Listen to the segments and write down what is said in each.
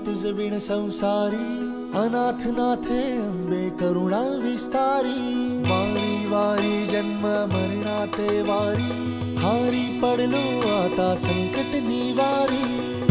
तुझ विण संसारी, अनाथ नाथे अंबे करुणा विस्तारी। वारी वारी जन्म मरणाते वारी, हारी पडलो आता संकट निवारी।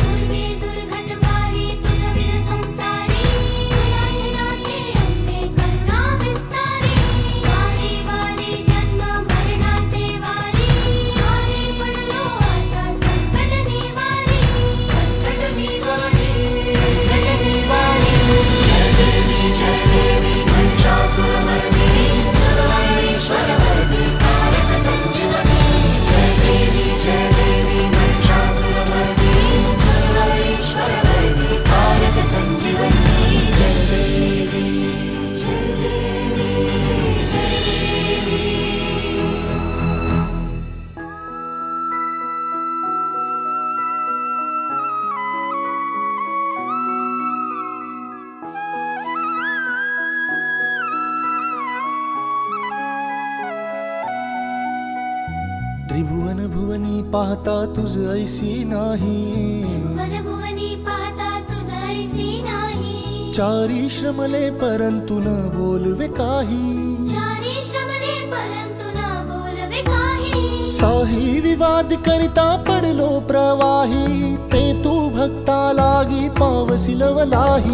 त्रिभुवन भुवनी पाहता तुझ ऐसी नाही, त्रिभुवन भुवनी पाहता तुझ ऐसी नाही। चारी श्रमले परंतु न बोलवे काही, चारी श्रमले परंतु न बोलवे काही। साही विवाद करिता पडलो प्रवाही, ते तू भक्ता लागी पावसी लवलाही।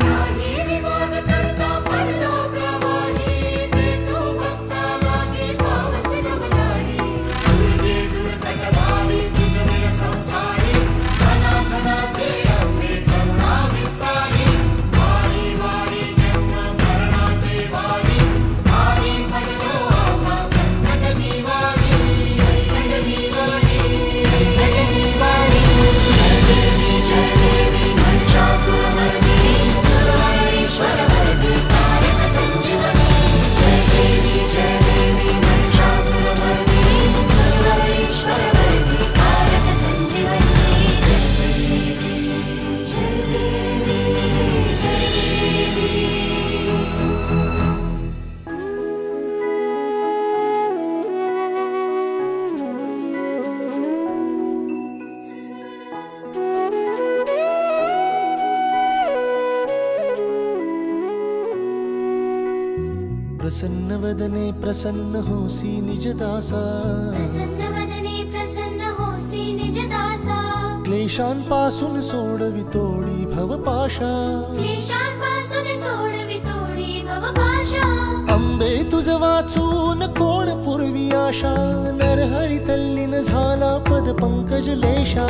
प्रसन्न वदने प्रसन्न होसी निज दासा, प्रसन्न वदने प्रसन्न होसी निज दासा। क्लेशांपासून सोडवितोडी भवपाशा, क्लेशांपासून सोडवितोडी भवपाशा। अंबे तुझ वाचून कोण पूर्वी आशा, नरहरी तल्लीन झाला पद पंकज लेशा।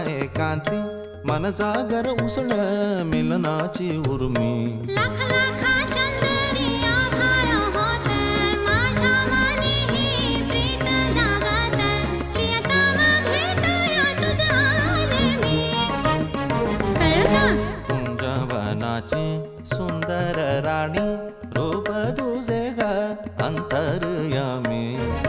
एकांती मन सागर उसळ मिलनाची उर्मी लाख लाखा चंदरी आभाळ होते माझ्या मनी ही प्रीत जागते प्रियतम भेटूया तुझं आले मी कळलं जवनाची सुंदर राणी रूप तुझे ग अंतर्यामी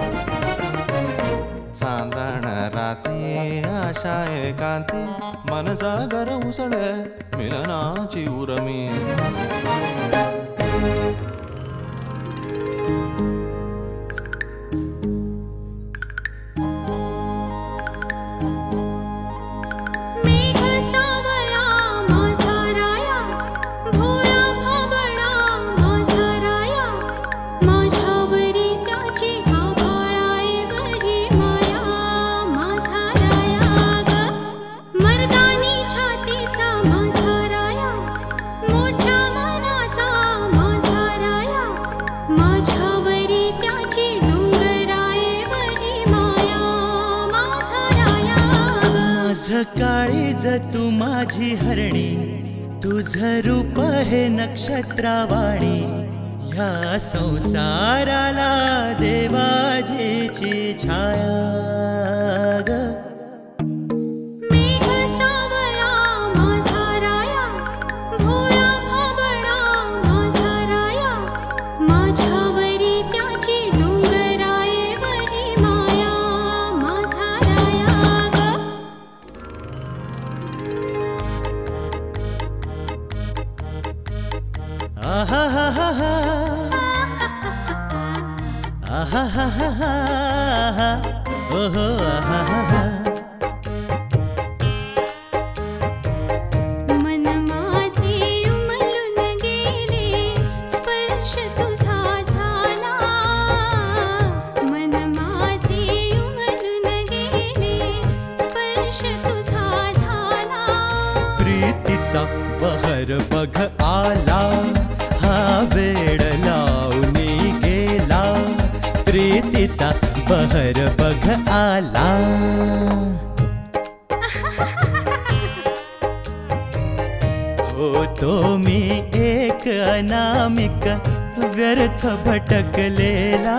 चांदण राती आशा एकांती मन सागर उसळ मिलनाची उर्मी मेघ सावळा माझा राया भोळा भाबडा माझा राया माझ्यावरी त्याची आभाळाए वढी माया माझा राया ग मर्दानी छातीचा माझा राया मोठ्या मनाचा माझा राया माझ्यावरी त्याची डोंगराए वढी माया माझा राया ग माझ काळीज तू माझी हरणी तुझं रूप हे नक्षत्रावाणी ह्या संसाराला देवाजीची छाया ग मेघ सावळा माझा राया भोळा भाबडा माझा राया माझ्यावरी त्याची डोंगराए वढी माया माझा राया ग आहा हा हा हा आहा हा हा हा ओहो आहा हा हा मन माझे उमलून गेले स्पर्श तुझा झाला मन माझे उमलून गेले स्पर्श तुझा झाला प्रीतीचा बहर बघ आला हा वेड लावणी गेला प्रीतीचा बहर बघ आला होतो मी एक अनामिक व्यर्थ भटकलेला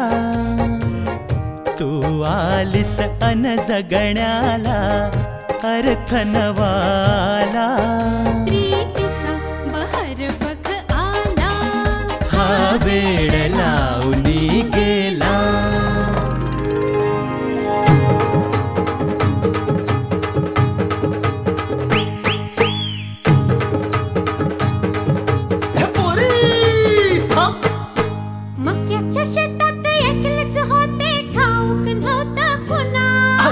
तू आलीस अन जगण्याला अर्थ नवाला प्रीतीचा बहर बघ आला हा वेड लावणी गेला मक्याच्या शेतात एकलेच होते ठाऊक नव्हतं पुन्हा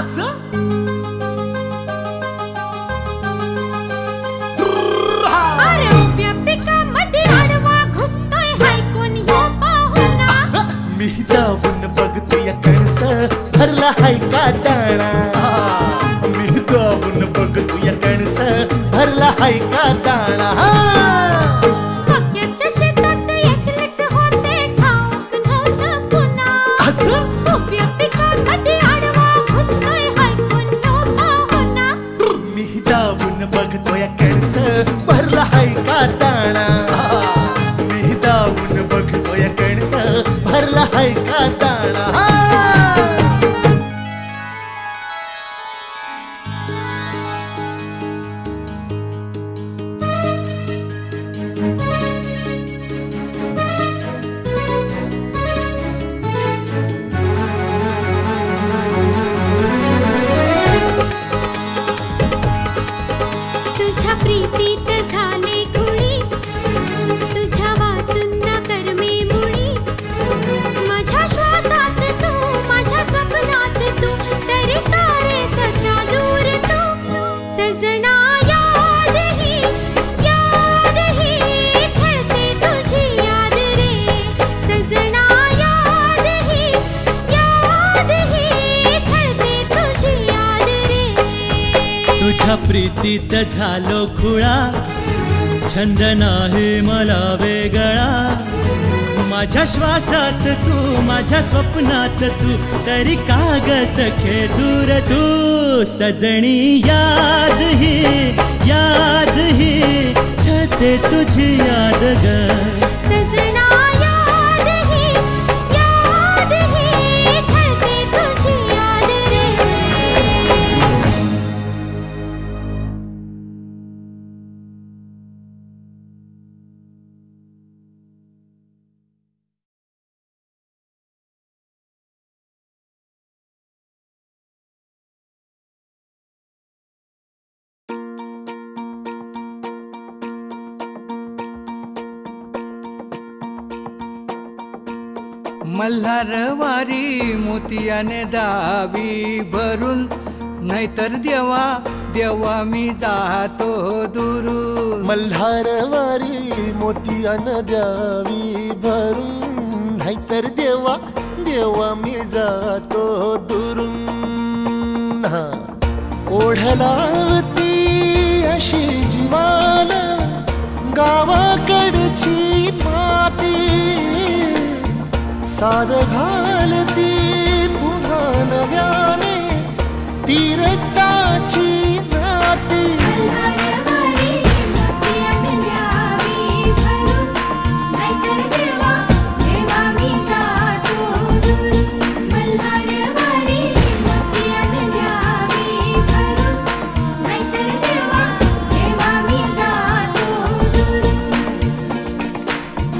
अरे उभ्या पिकामध्ये आडवा घुसतोय हाय कोण ह्यो पाहुणा मी दाबून बघतोय कणस भरला हाय का दाणा मी दाबून बघतोय कणस भरला हाय का दाणा मक्याच्या शेतात एकलेच होते ठाऊक नव्हतं पुन्हा उभ्या पिकामध्ये आडवा घुसतोय हाय कोण ह्यो पाहुणा मी दाबून बघतोय कणस भरला हाय का दाणा मी दाबून बघतोय कणस भरला हाय का दाणा तुझ्या प्रीतीत झाले खुळी तुझ्या वाचून न कर्मे मुळी माझ्या श्वासात तू माझ्या स्वप्नात तू तरी तारे सख्या दूर तू सजना याद ही छळते तुझी याद रे सजना याद ही छळते तुझी याद रे तुझ्या प्रीतीत झालो खुळा छंद नाही मला वेगळा माझ्या श्वासात तू माझ्या स्वप्नात तू तरी का ग सखे दूर तू सजणी याद तुझी याद ग सजना याद ही छळते तुझी याद रे. मल्हारवारी मोतियाने दावी भरून नाहीतर देवा देवा मी जातो दुरून. मल्हारवारी मोतियान द्यावी भरून नाहीतर देवा देवा मी जातो दुरून. ओढलावती अशी जीवान गावाकडची माती साद घालती पुन्हा नव्याने तीरटाची नाती. मल्हारवारी मोतियाने द्यावी भरून नाहीतर देवा देवा मी जातो दुरून. मल्हारवारी मोतियाने द्यावी भरून नाहीतर देवा देवा मी जातो दुरून.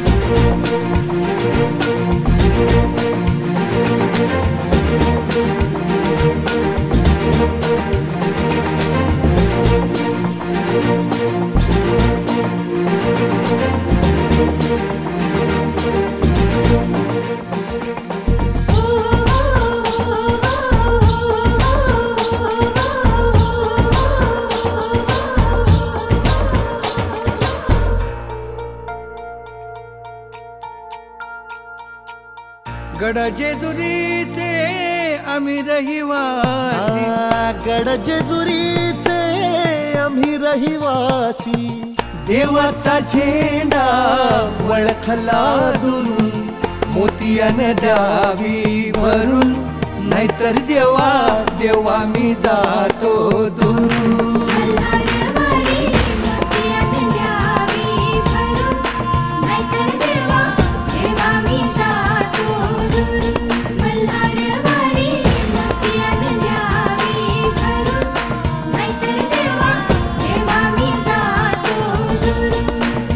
गड जेजुरीचे आम्ही रहिवासी. गड जेजुरीचे आम्ही रहिवासी. देवाचा झेंडा वळखला दुरून मोतियाने द्यावी भरून नाहीतर देवा देवा मी जातो दुरून. मल्हारवारी मोतियाने द्यावी भरून नाहीतर देवा देवा मी जातो दुरून. मल्हारवारी मोतियाने द्यावी भरून नाहीतर देवा देवा मी जातो दुरून.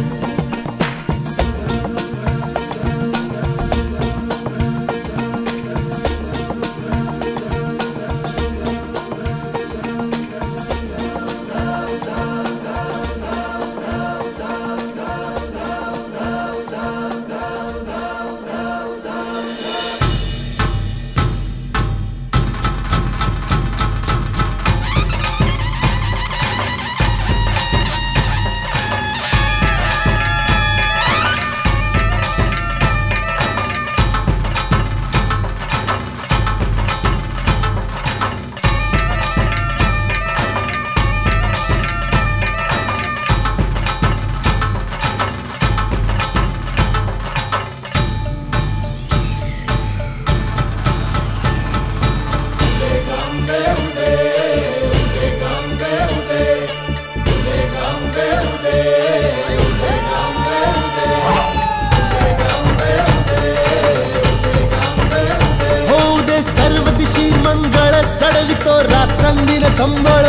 चढवितो रात्रंदिन संबळ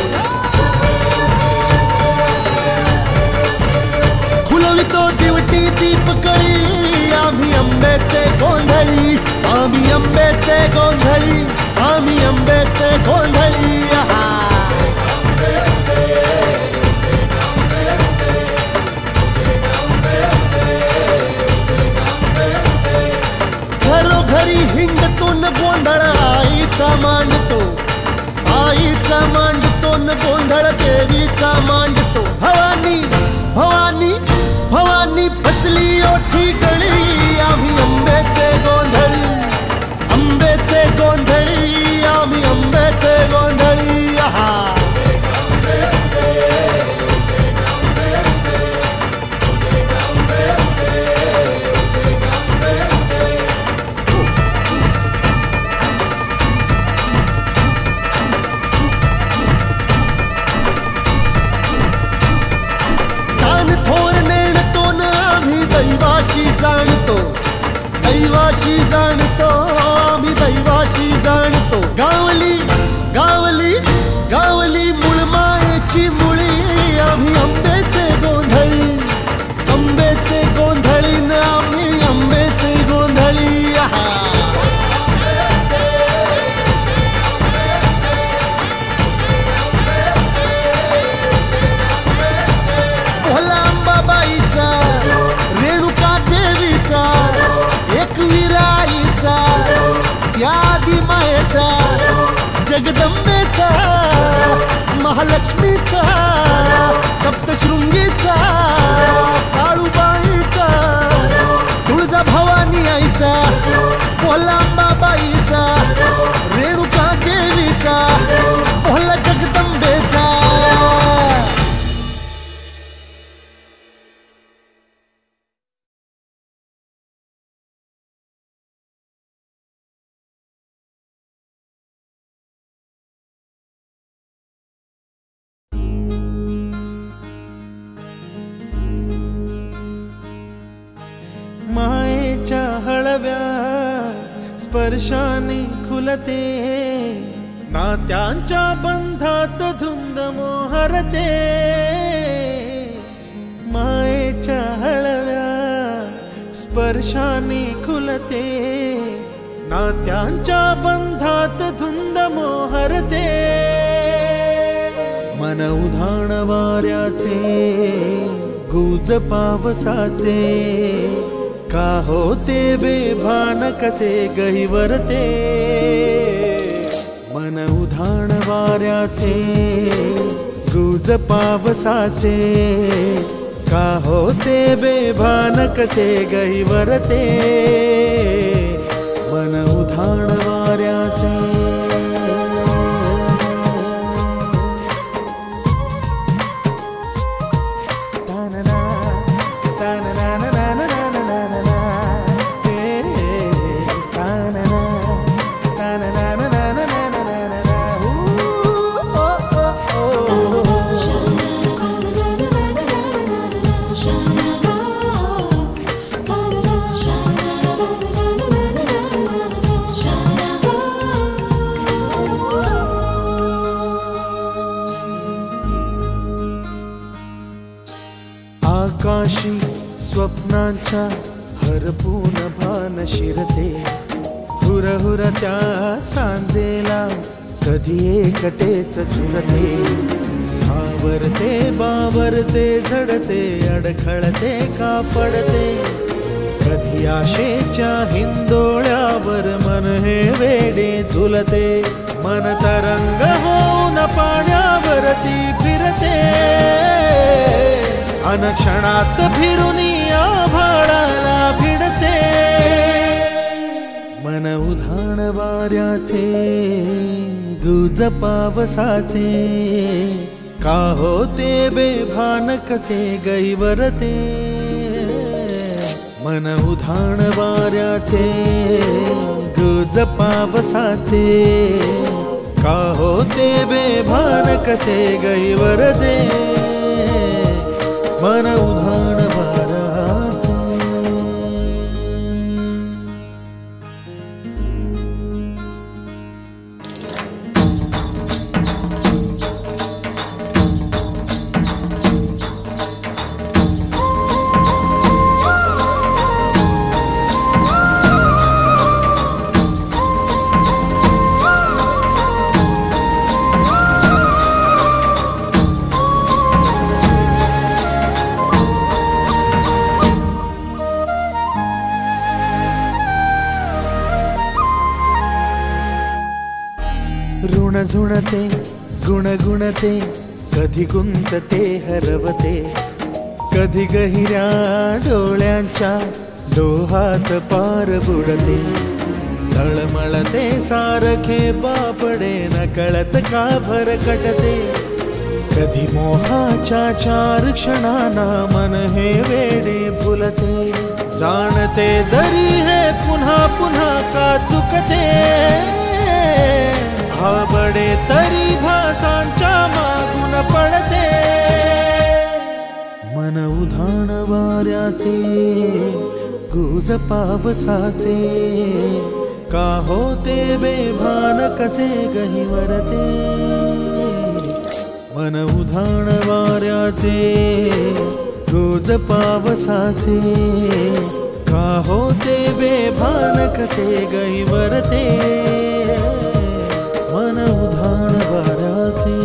फुलवितो दिवटी दीपकळी आम्ही आंब्याचे गोंधळी आम्ही आंब्याचे गोंधळी आम्ही आंब्याचे गोंधळी घरोघरी हिंडतो न गोंधळ आईचा मांडतो न गोंधळ देवीचा मांडतो भवानी भवानी भवानी बसली ओठी गळी आम्ही आंब्याचे गोंधळी आम्ही आंब्याचे गोंधळी दैवाशी जाणतो आम्ही दैवाशी जाणतो गावली गावली गावली मुळमायेची मुळी आम्ही आंब्याचे गोंधळी आंब्याचे गोंधळी न आम्ही आंब्याचे गोंधळी भोला अंबाबाईचा रेणुका देवीचा एकविराईचा त्या आदिमायेचा जगदंबेचा महालक्ष्मीचा सप्तशृंगीचा काळूबाईचा तुळजा भवानी आईचा भोला अंबाबाईचा रेणुका देवीचा भोला जगदंबेचा मायेच्या हळव्या स्पर्शाने खुलते नात्यांच्या बंधात धुंद मोहरते मायेच्या हळव्या स्पर्शाने खुलते नात्यांच्या बंधात धुंद मोहरते मन उधाण वाऱ्याचे गुज पावसाचे का होते बेभान कसे गहिवरते मन उधाण वाऱ्याचे गुज पावसाचे का होते बेभान कसे गहिवरते मन उधाण वाऱ्याचे आकाशी स्वप्नांच्या हरपून भान शिरते हुरहुर त्या सांजेला कधी एकटेच झुलते सावरते बावरते झडते अडखळते का पडते कधी आशेच्या हिंदोळ्यावर मन हे वेडे झुलते मन तरंग होऊन पाण्यावरती फिरते अनक्षणात फिरून आभाळाला भिडते मन उधाण वाऱ्याचे गुज पावसाचे का होते बेभान कसे गैवरते मन उधाण वाऱ्याचे गुज पावसाचे का होते बेभान कसे गैवरते मन उधाण वाऱ्याचे ऋण झुणते गुणगुणते कधी गुंतते हरवते कधी गहिऱ्या डोळ्यांच्या डोहात पार बुडते तळमळते सारखे बापडे नकळत का भरकटते कधी मोहाच्या चार क्षणांना मन हे वेडे फुलते जाणते जरी हे पुन्हा पुन्हा का चुकते भाबडे तरी भासांच्या मागून पडते मन उधाण वाऱ्याचे गुज पावसाचे का होते बेभान कसे गहिवरते मन उधाण वाऱ्याचे गुज पावसाचे का होते बेभान कसे गहिवरते मन उधाण वाऱ्याचे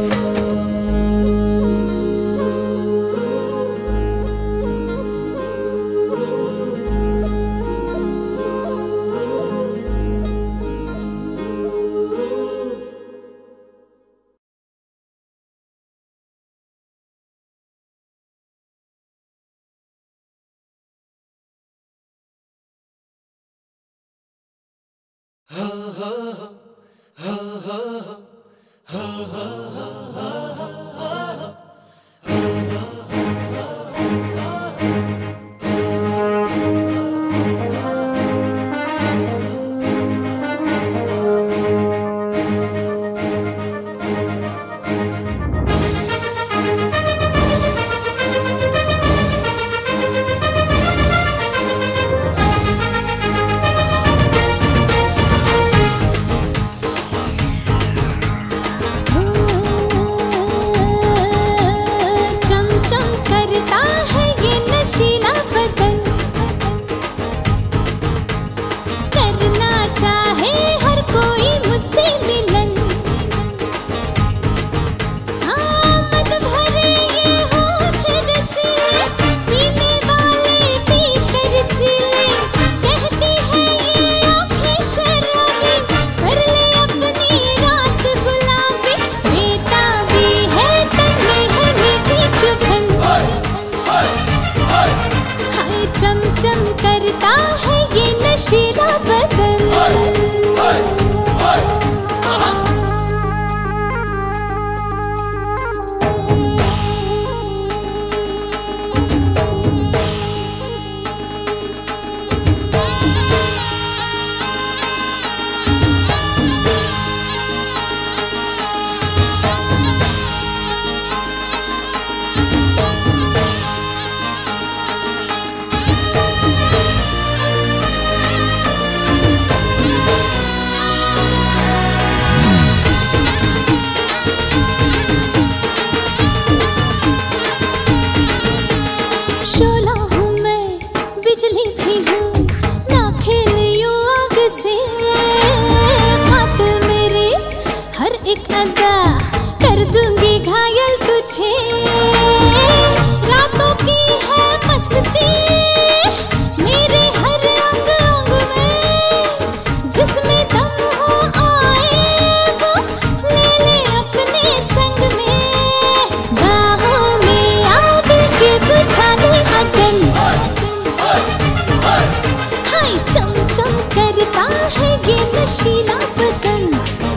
कर दूंगी घायल तुझे रातों की है मस्ती मेरे हर अंग अंग में जिसमें दम हो आए वो ले ले अपने संग में बाहों में आग के बुझा दे अगन हाय चम चम करता है ये नशीला बदन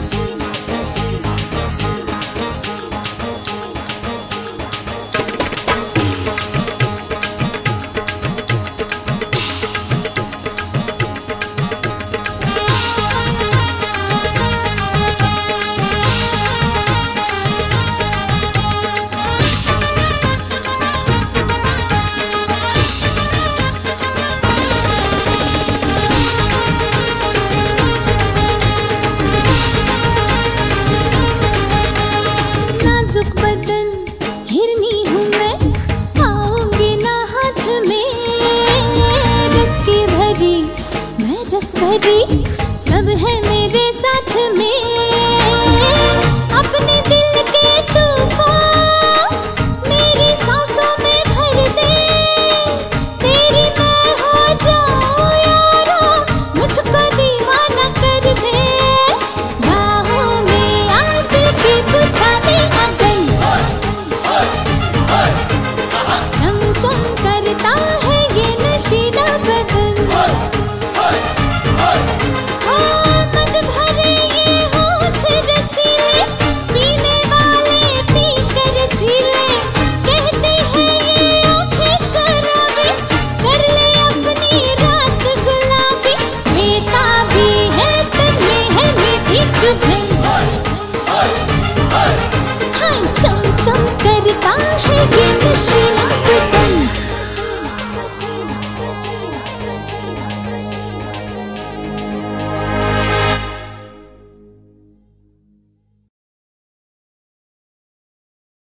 सब है मेरे साथ में अपने दिल के तूफान मेरी सांसों में भर दे तेरी मैं हो जाऊं यारा मुझको दीवाना कर दे बाहों में आग के बुझा दे अगन चम चम करता है ये नशीला बदन हाय चम चम करता है ये नशीला